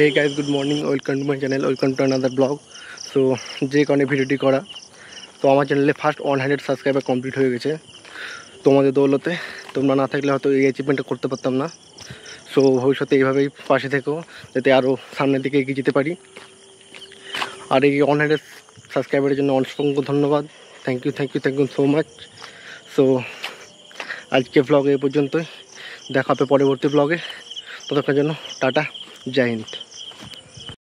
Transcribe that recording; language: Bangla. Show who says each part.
Speaker 1: Hey guys, good morning, welcome to my channel, welcome to another vlog. So যে কারণে ভিডিওটি করা, তো আমার চ্যানেলে ফার্স্ট 100 সাবস্ক্রাইবার কমপ্লিট হয়ে গেছে তোমাদের দৌলতে। তোমরা না থাকলে হয়তো এই অ্যাচিভমেন্টটা করতে পারতাম না। সো ভবিষ্যতে এইভাবেই পাশে থেকো, যাতে আরও সামনের দিকে এগিয়ে যেতে পারি। আর এই 100 সাবস্ক্রাইবারের জন্য অসংখ্য ধন্যবাদ। Thank you so much. So আজকে ব্লগ এই পর্যন্তই, দেখা হবে পরবর্তী ব্লগে। ততক্ষণের জন্য টাটা, জয় হিন্দ।